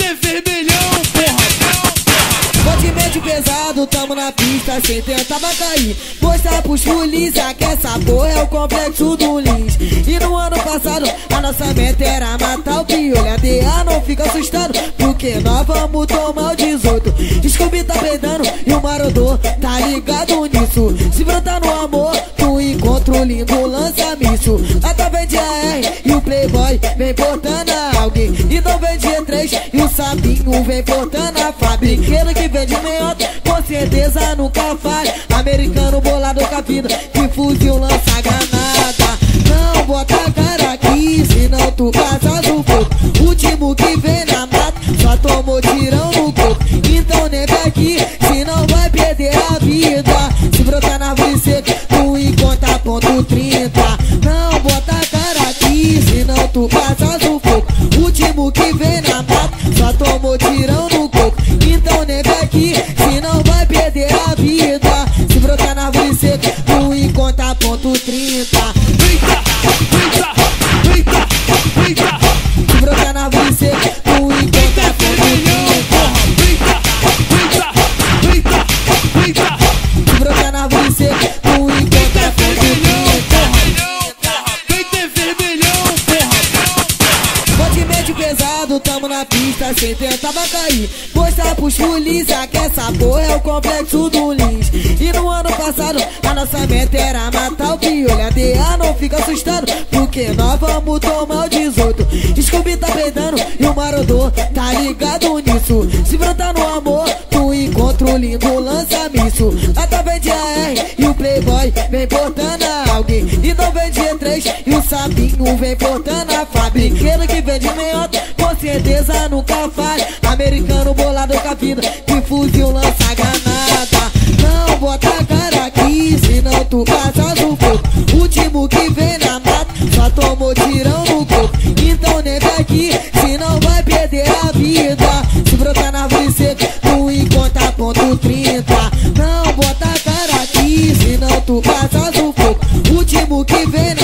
Peito vermelhão, porra. Bote médio pesado, tamo na pista sem tentar cair. Mostra pros polícia que essa porra é o complexo do Lins. E no ano passado a nossa meta era matar o piolho. A DA não fica assustado porque nós vamos tomar o 18. Scooby tá peidando e o Marodô tá ligado nisso. Se brotar no amor, tu encontra o lindo lança-míssil. Através de AR e o Playboy vem portando alguém. E não vem de E3 e o Sabinho vem portando a fabriqueiro que vende meiota, com certeza nunca falha. Americano bolado com a vida, que fuzil lança granada. Não bota a cara aqui, senão tu passa do fogo. Último que vem na mata, só tomou tirão no corpo. Então nega aqui, senão vai perder a vida. Se brotar na árvore seca, tu encontra ponto 30. Não bota a cara aqui, senão tu passa do fogo. Último que vem na mata, só tomou tirão no corpo. Então nega aqui, senão vai perder a vida. Se brotar na árvore seca, tu encontra ponto 30. Se brotar na árvore seca, tu encontra ponto 30. Se brotar na árvore seca, tu encontra ponto 30. Peito vermelhão, porra. Bote médio pesado, tamo na pista sem tentar cair. Mostra pros polícia que essa porra é o complexo do Lins. E no ano passado a nossa meta era matar o piolho. A DA não fica assustado porque nós vamos tomar o 18. Scooby tá peidando e o Marodô tá ligado nisso. Se brotar no amor, tu encontra o lindo lança-míssil. Através de AR e o Playboy vem portando alguém. E não vem de E3 e o Sabinho vem portando a fabriqueiro que vende meiota, com certeza nunca falha. Americano bolado com a vida, que fuzil lança granada. Não bota a cara aqui, senão tu passa do fogo. Último que vem na mata, só tomou tirão no corpo. Então nega aqui, senão vai perder a vida. Se brotar na árvore seca, tu encontra ponto 30. Não bota a cara aqui, senão tu passa do fogo. Último que vem